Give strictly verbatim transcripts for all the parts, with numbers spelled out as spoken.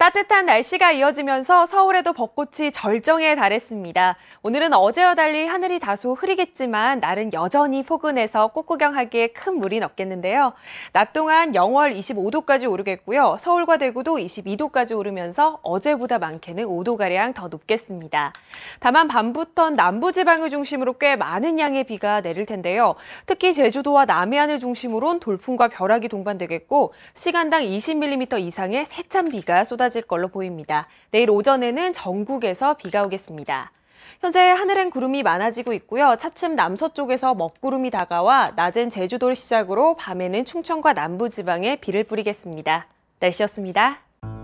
따뜻한 날씨가 이어지면서 서울에도 벚꽃이 절정에 달했습니다. 오늘은 어제와 달리 하늘이 다소 흐리겠지만 날은 여전히 포근해서 꽃구경하기에 큰 무리는 없겠는데요. 낮 동안 영월 이십오 도까지 오르겠고요. 서울과 대구도 이십이 도까지 오르면서 어제보다 많게는 오 도가량 더 높겠습니다. 다만 밤부턴 남부지방을 중심으로 꽤 많은 양의 비가 내릴 텐데요. 특히 제주도와 남해안을 중심으로는 돌풍과 벼락이 동반되겠고 시간당 이십 밀리미터 이상의 세찬 비가 쏟아집니다. 질 걸로 보입니다. 내일 오전에는 전국에서 비가 오겠습니다. 현재 하늘엔 구름이 많아지고 있고요. 차츰 남서쪽에서 먹구름이 다가와 낮엔 제주도를 시작으로 밤에는 충청과 남부지방에 비를 뿌리겠습니다. 날씨였습니다.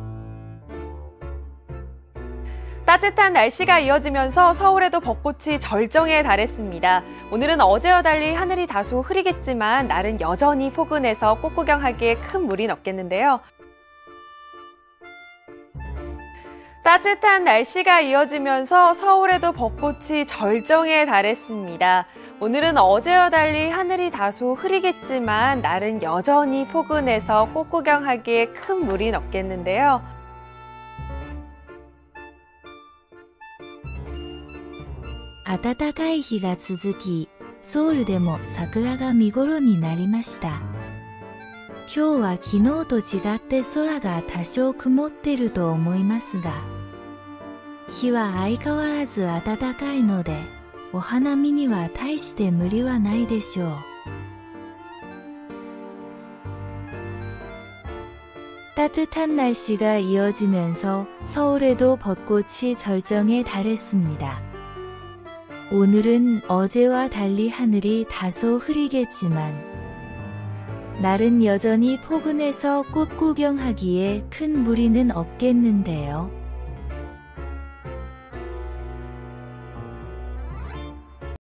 따뜻한 날씨가 이어지면서 서울에도 벚꽃이 절정에 달했습니다. 오늘은 어제와 달리 하늘이 다소 흐리겠지만 날은 여전히 포근해서 꽃구경하기에 큰 무리는 없겠는데요. 따뜻한 날씨가 이어지면서 서울에도 벚꽃이 절정에 달했습니다. 오늘은 어제와 달리 하늘이 다소 흐리겠지만 날은 여전히 포근해서 꽃구경하기에 큰 무리는 없겠는데요. 暖かい日が続き、ソウルでも桜が見頃になりました。今日は昨日と違って空が多少曇ってると思いますが、日は相変わらず暖かいので、お花見には大して無理はないでしょう。따뜻한 날씨가 이어지면서 서울에도 벚꽃이 절정에 달했습니다. 오늘은 어제와 달리 하늘이 다소 흐리겠지만 날은 여전히 포근해서 꽃구경하기에 큰 무리는 없겠는데요.